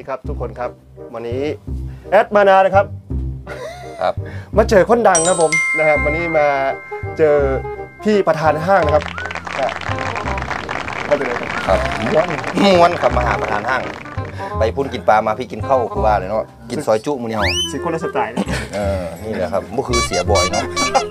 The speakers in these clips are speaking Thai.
ครับทุกคนครับวันนี้แอดมานานะครับครับมาเจอคนดังครับผมนะครับวันนี้มาเจอพี่ประธานห้างนะครับก็เป็นไงครับม้วนครับมาหาประธานห้างไปพุ่นกินปลามาพี่กินข้าวคือว่าเลยเนาะกินซอยจุมื้อนี้เฮาสิคนละสไตล์นี่แหละครับบ่คือเสียบ่อยเนาะ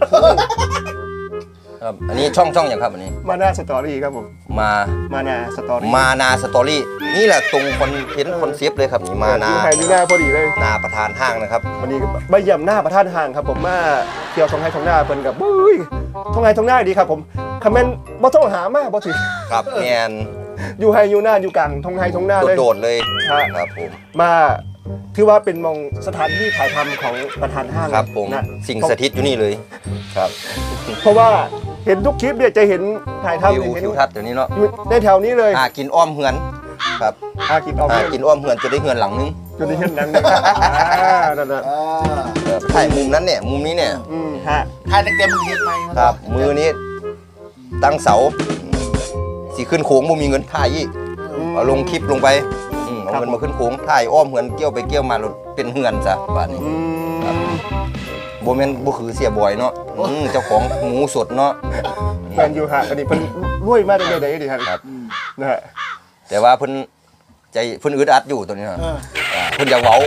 ครับอันนี้ช่องอย่างครับอันนี้มานาสตอรี่ครับผมมานาสตอรี่นี่แหละตรงคนเห็นคนเซฟเลยครับนี่มานาใครนี่หน้าพอดีเลยนาประธานห้างนะครับวันนี้ใบเยี่ยมหน้าประธานห้างครับผมมาเที่ยวท้องไร่ท้องนาเพิ่นกับบุ้ยท้องไร่ท้องนาดีครับผมคอมเมนต์บ่ต้องหามากบ่ถึงครับแมนอยู่ไฮอยู่หน้าอยู่กลางท้องไร่ท้องนาเลยโดดเลยครับผมมาถือว่าเป็นมองสถานที่ถ่ายทำของประธานห้างครับผมสิ่งสถิตอยู่นี่เลยครับเพราะว่าเห็นทุกคลิปเนี่ยจะเห็นถ่ายทำวิวทิวทัศน์เดี๋ยวนี้เนาะในแถวนี้เลยกินอ้อมเหือนครับกินอ้อมเหือนจะได้เหือนหลังนึงจะได้เห็นหลังนึงนั่นแหละถ่ายมุมนั้นเนี่ยมุมนี้เนี่ยถ่ายเต็มมือไหมครับมือนี้ตั้งเสาสีขึ้นโค้งบ่มีเงินถ่ายอีกเอาลงคลิปลงไปเอาเงินมาขึ้นโค้งถ่ายอ้อมเหือนเกี่ยวไปเกี่ยวมาเป็นเหือนซะบ้านนี้โบแมนบ่คือเสียบ่อยเนาะเจ้าของหมูสดเนาะแมนยูฮะอันนี้เพิ่นรวยมากได้ดีครับนะฮะแต่ว่าเพิ่นใจเพิ่นอึดอัดอยู่ตัวนี้ฮะเพิ่นอยากเว้า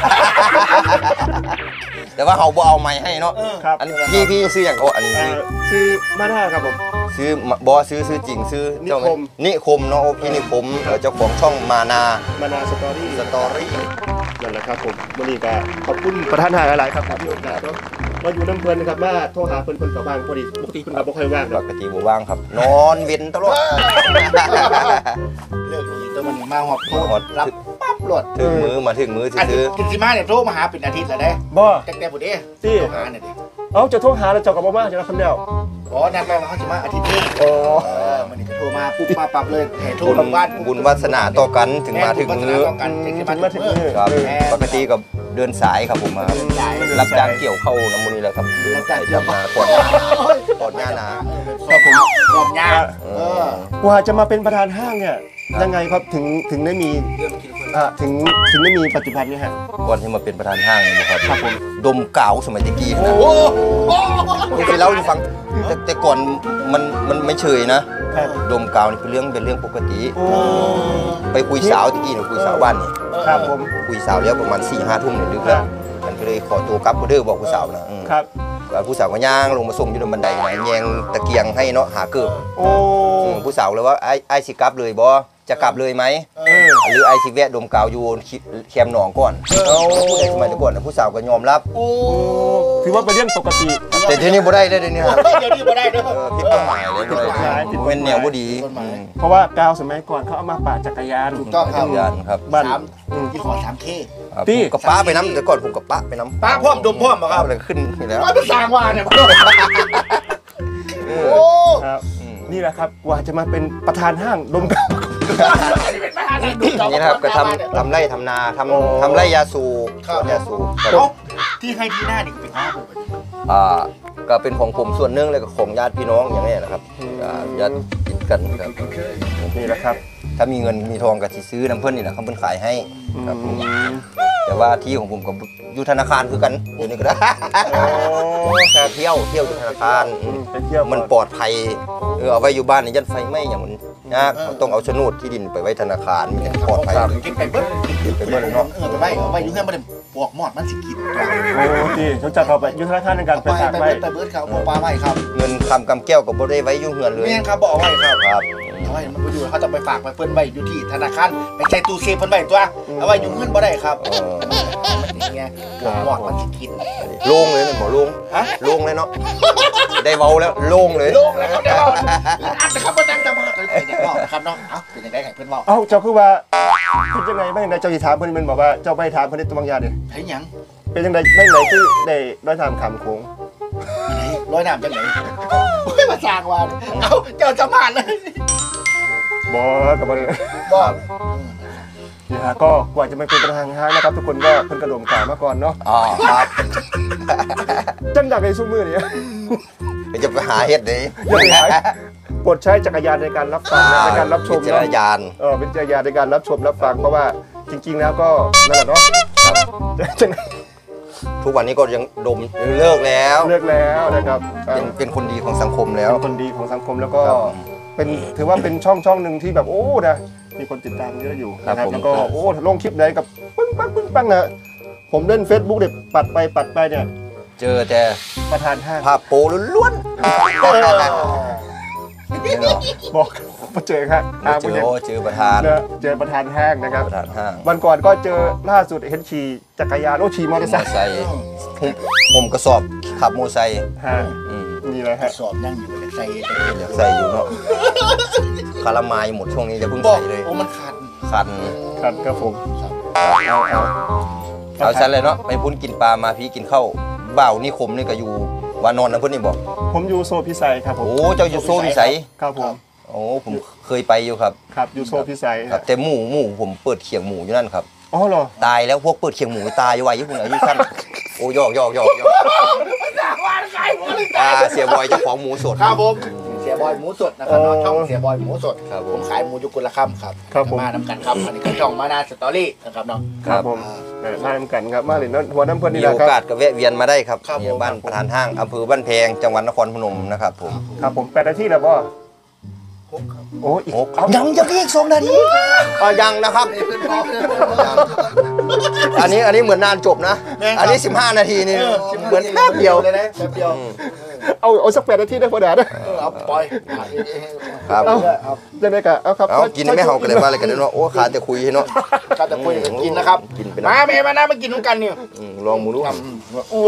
แต่ว่าเขาบ่เอาไม้ให้เนาะอันพี่ซื้ออย่างอันนี้ซื้อมานาครับผมซื้อบ่ซื้อจริงซื้อนิคมเนาะพี่นิคมเจ้าของช่องมานาสตอรี่นั่นแหละครับผมวันนี้ก็ขอบคุณประธานห้างหลายๆครับที่โอกาสมาอยู่น้ำเพลินนะครับมาโทรหาเพิ่นกับบ้านพอดีปกติเพิ่นกับบ่ค่อยว่างปกติบ่ว่างครับนอนเว้นตลอดเลิกนี้ตัวมันมาหอบโทษรับปั๊บหลดถึงมือซื้อกินซิมาเนี่ยโทรมาหาเป็นอาทิตย์แล้วได้บ่แต่บุตรโทรหาเนี่ยดิจะโทรหาแล้วเจ้ากับบ่มาจะรับคนเดียวนัดไปมาเขาจะมาอาทิตย์นึงมันนี่ก็โทรมาปุ๊บมาปรับเลยโทรบ้านบุญวาสนาต่อกันถึงมาถึงมือครับปกติกับเดินสายครับผมมารับจ้างเกี่ยวเข้าน้ำมันนี่แหละครับรับจ้างเกี่ยวมาปอดหน้านาครับผมปอดหน้าว่าจะมาเป็นประธานห้างเนี่ยยังไงครับถึงได้มีถึงได้มีปัจจุบันนี้ฮะก่อนที่มาเป็นประธานห้างนะครับผมดมกาวสมัยตะกี้นะที่ไปเล่าให้ฟังแต่ก่อนมันไม่เฉยนะดมกาวนี่เป็นเรื่องปกติไปคุยสาวตะกี้คุยสาวบ้านนี่ครับผมคุยสาวแล้วประมาณ4-5 ทุ่มเนี่ยดึกแล้วมันก็เลยขอตัวกลับก็เด้อบอกผู้สาวนะครับผู้สาวก็ย่างลงมาส่งอยู่บนบันไดนะแยงตะเกียงให้เนาะหาเกิบผู้สาวเลยว่าไอ้สิกลับเลยบอจะกลับเลยไหมหรือไอซิแวะดมกาวอยู่แคมหนองก่อนผู้ใดสมัยก่อนผู้สาวก็ยอมรับถือว่าเป็นเรื่องปกติแต่เดี๋ยวนี้บ่ได้เลยเดี๋ยวนี้บ่ได้ด้วยผิดกฎหมายเลยเป็นแนวบ่ดีเพราะว่ากาวสมัยก่อนเขาเอามาปะจักรยานถูกต้องครับบ้านที่ขอ 3K พี่กับป้าไปน้ำแต่ก่อนผมกับป้าไปน้ำป้าพร้อมดมพร้อมครับเลยขึ้นแล้วป้าเป็นสางวาเนี่ยครับนี่แหละครับว่าจะมาเป็นประธานห้างดมกาวนี่นะครับก็ทำไร่ทำนาทำไร่ยาสูบที่ให้ที่หน้านี่เป็นของผมก็เป็นของผมส่วนหนึ่งเลยกับของญาติพี่น้องอย่างนี้นะครับญาติติดกันครับนี่แหละครับถ้ามีเงินมีทองก็ซื้อน้ำเพื่อนนี่แหละเขาเพิ่นขายให้ครับแต่ว่าที่ของผมกับอยู่ธนาคารคือกันเดี๋ยวนี้ก็ได้เที่ยวอยู่ธนาคารมันปลอดภัยเอาไว้อยู่บ้านในยันไฟไหม้อย่างมันยากต้องเอาโฉนดที่ดินไปไว้ธนาคารมันปลอดภัยกินไปเบิ้ลเนาะไปไว้เอาไว้อยู่แค่ไม่ได้ปวกหมอดมันสิกินดีเขาจะเอาไปยุทธนาคารในการไปฝากไว้ไปเบิ้ลเขาปลาไว้ครับเงินคำกำแก้วกับบ่ได้ไว้ยุ่งเงินเลยเนี่ยครับบอกไว้ครับเอาไว้มันอยู่เขาจะไปฝากไปเพิ่นไว้อยู่ที่ธนาคารไปใช้ตู้เซฟเพิ่นไว้ตัวเอาไว้อยู่เงินบ่ได้ครับอย่างเงี้ยปวกหมอดมันสิกินโล่งเลยหมอโล่งโล่งเลยเนาะได้เว้าแล้วโล่งเลยครับได้เว้าอัดนะครับบ่ตั้งใจมาครับเนาะเป็นยังไงให้เพิ่นเว้าเจ้าคือว่าเป็นยังไงบ้างเจ้าสิถามเพิ่นมันบอกว่าเจ้าไปถามเพิ่นในตัวบางอย่างดิเฮ็ดหยังเป็นยังไงไม่ไหนคือได้ร้อยถามคำโค้งร้อยน้ำจังไหนมาสร้างว่าเจ้าจะมาเลยบ่กับบ่นี่ฮะก็กว่าจะมาเป็นประธานห้างนะครับทุกคนก็เพิ่นกระโดดขามาก่อนเนาะครับจังดักในซุ้มมือนี่จะไปหาเฮ็ดเลยโปรดใช้จักรยานในการรับฟังในการรับชมวิจารณญาณวิจารณญาณในการรับชมรับฟังเพราะว่าจริงๆแล้วก็นั่นแหละเนาะครับจังทุกวันนี้ก็ยังดมเลิกแล้วเลือกแล้วนะครับเป็นคนดีของสังคมแล้วเป็นคนดีของสังคมแล้วก็ครับเป็นถือว่าเป็นช่องหนึ่งที่แบบโอ้นะมีคนติดตามเยอะอยู่นะคครัรับบผมแล้วก็โอ้ลงคลิปไหนกับปึ้งปังนะผมเล่น Facebook เด็ดปัดไปเนี่ยเจอแต่ประธานห้างภาพโปล้วนบอกมาเจอครับๆเจอโอ้เจอประธานเจอประธานห้างนะครับประธานห้างวันก่อนก็เจอล่าสุดเห็นขี่จักรยานขี่มอเตอร์มไซอค์ไซค์ผมกระสอบขับมอไซค์ห้างอืมนี่เลยฮะสอบนั่งอยู่ใส่อยากใส่อยู่เนาะคารามายหมดช่วงนี้จะเพิ่งบอกใส่เลยโอ้มันขาดคันครับครับผมเอาชั้นเลยเนาะไปพุ่นกินปลามาพี่กินข้าวบ่าวนี่ขมนี่ก็อยู่วานอนนะเพื่อนนี่บอกผมอยู่โซพิสัยครับผมโอ้เจ้าอยู่โซ่พิสัยครับผมโอ้ผมเคยไปอยู่ครับครับอยู่โซพิสัยครับแต่หมูผมเปิดเขียงหมูอยู่นั่นครับอ๋อเหรอตายแล้วพวกเปิดเขียงหมูตายไว้ยุคุณอายุสั้นโอ้ยอกเสียบอยเจ้าของหมูสดครับผมเสียบอยหมูสดนะครับเนาะช่องเสียบอยหมูสดครับผมขายหมูยุกุลค่ำครับครับผมมานำกันครับอันนี้ก็ช่องมานาสตอรี่นะครับเนาะครับผมมาทำกันครับมาเหรียญหัวน้ำเพื่อนมีนี่แหโอละครับกาสก็แวะเวียนมาได้ครับครับนี่ผมบ้านประธานห้างอำเภอบ้านแพงจังหวัดนครพนมนะครับผมครับผม8 นาทีแล้วบ่โอ้อีกโอ้เอายังจะเรียก2 นาทียังนะครับยังอันนี้เหมือนนานจบนะ อันนี้15 นาทีนี่เหมือนแป๊บเดียวเลยนะแป๊บเดียวเอาสัก8 นาทีได้พอดานะเอาปล่อยครับเอาเอาจะได้กะเอาครับเอากินไม่เฮากันเลยว่าอะไรกันเนาะโอ้ขาแต่คุยเนาะก็จะคุยกันกินนะครับกินไปนะมาเมย์มานะมากินน้ำกันเนี่ยลองหมูดูโอ้โห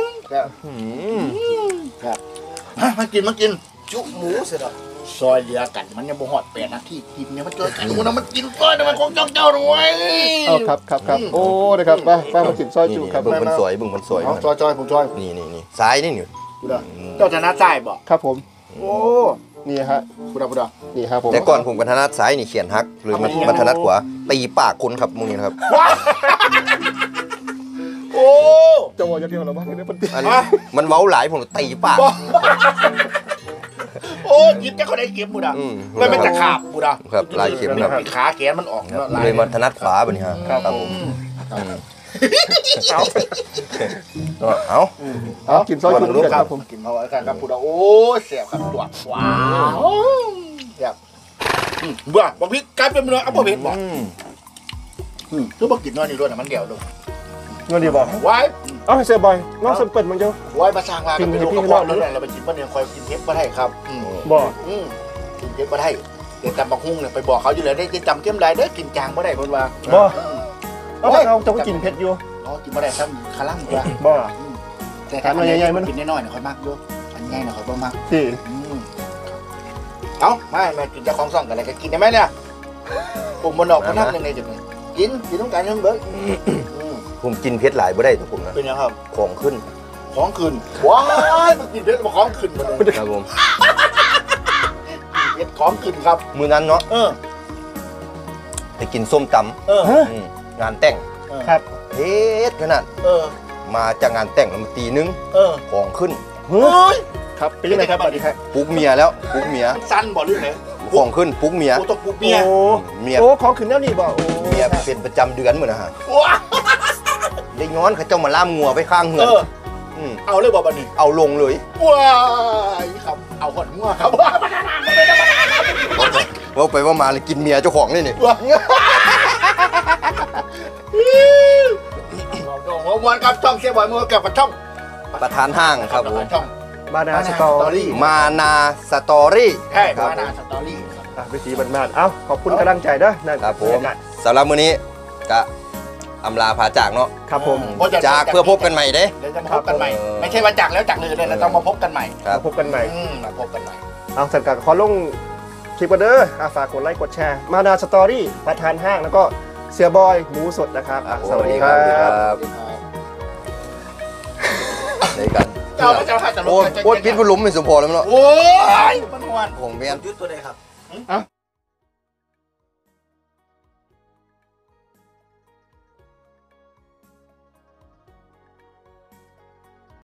ครับมากินจุหมูเสร็จแล้วซอยเรือกันมันยังบ่หอด8 นาทีกินเนี่ยมันเจอกันนะมันกินซอยนะมันของเจ้าด้วยเอาครับโอ้นะครับมากินซอยจูครับเบิ่งคนสวยเบิ่งคนสวยเอาจอยผมจอยนี่ซ้ายนี่นี่กูด่าเจ้าจะนัดใจบอกครับผมโอ้นี่ฮะกูด่านี่ครับผมแต่ก่อนผมกับธนัดซ้ายนี่เขียนฮักหรือมันธนัดขวาตีปากคนครับมึงนี่นะครับโอ้จะบอกอย่างเดียวเหรอวะไม่ได้ปฏิอันนี้มันเว้าหลายผมตีปากโอ้ยิบจะเขาได้เก็บกูด่าไม่เป็นตะขาบกูด่าครับลายเข็มครับขาแขนมันออกเนาะลายเลยมาธนัดขวาบัดนี้ฮะครับผมเอากินซอยจูกันครับผมกินมาไว้กันครับกูด่าโอ้เสียบครับตัวว้าวเสียบบ้าบอกพี่กลายเป็นเนื้ออัปเปอร์เพชรบอกคือบอกกินน้อยนี่ด้วยนะมันเดี่ยวดูเงินดีบอกไว้เอาให้เสียบอยน้องสมเปิดมันเจ้าไว้มาสร้างมาเป็นลูกกระเพาะนั่นแหละเราไปกินบ้านเนี่ยคอยกินเพชรมาได้ครับบอกกินเพชรมาได้เดี๋ยวจำบักฮุ้งเนี่ยไปบอกเขาอยู่เลยได้จำเข้มได้ได้กินจางมาได้เพิ่นว่าบอกเอาแต่เราจะไปกินเผ็ดอยู่อ๋อกินมาได้ซ้ำคาร่ำด้วยบอกแต่ถ้ามันใหญ่ๆมันกินน้อยๆเนี่ยค่อยมากอยู่อันใหญ่หน่อยค่อยบ่มากที่เอ้าไม่กินเจ้าของซ่องกันอะไรก็กินได้ไหมเนี่ยผมมันออกมานั่งยังไงจุดนี้กินต้องการยังเบิร์ผมกินเพชรหลายบ่ได้ทุกผมนะเป็นยังครับของขึ้นของคืนว้ายมันกินเพชรมาของคืนมาเลยครับผมเพชรของคืนครับมื้อนั้นเนาะไปกินส้มตำงานแต่งครับเพชรขนาดมาจากงานแต่งแล้วมาตีนึงของขึ้นเฮ้ยครับเป็นยังไงครับสวัสดีครับปลุกเมียแล้วปลุกเมียสั้นบ่หรือไงของขึ้นปลุกเมียกูต้องปลุกเมียเมียโอ้ของขึ้นแล้วนี่บอกโอ้เมียเป็นประจำเดือนเหมือนนะฮะว้าได้ย้อนเขาเจ้ามาล่ามงัวไปข้างเหือนมเอาเลยบ่บันนี้เอาลงเลยว้ายครับเอาหอดหัวครับว้าไม่ได้ครับว่าไปว่ามาเลยกินเมียเจ้าของนี่นี่ว้าหัวมวนครับช่องเสียบ่อยมือกับช่องประธานห้างครับผมช่องมานาสตอรี่มานาสตอรี่ใช่มานาสตอรี่วิธีบ้านๆเอ้าขอบคุณกำลังใจด้วยนั่นครับผมสำหรับมื้อนี้ก็อำลาพาจากเนาะครับผมจากเพื่อพบกันใหม่เด้เดี๋ยวจะมาพบกันใหม่ไม่ใช่ว่าจากแล้วจากเลยเราต้องมาพบกันใหม่ครับพบกันใหม่มาพบกันใหม่เอาสังกัดขอลงคลิปกันเด้อฝากกดไลค์กดแชร์มานาสตอรี่ประธานห้างแล้วก็เสียบอยหมูสดนะครับสวัสดีครับในกันเจ้าพระเจ้าข้าจะลงโอ้ยพิษพลุมไม่สมพอแล้วเนาะโอ้ยมันหวนผมเมียนยุดตัวใดครับ